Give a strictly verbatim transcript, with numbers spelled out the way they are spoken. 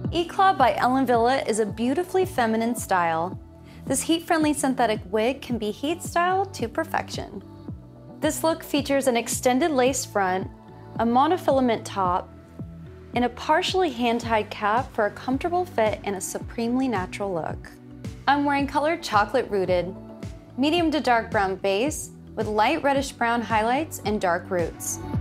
Eclat by Wille is a beautifully feminine style. This heat-friendly synthetic wig can be heat styled to perfection. This look features an extended lace front, a monofilament top, and a partially hand-tied cap for a comfortable fit and a supremely natural look. I'm wearing color chocolate rooted, medium to dark brown base with light reddish brown highlights and dark roots.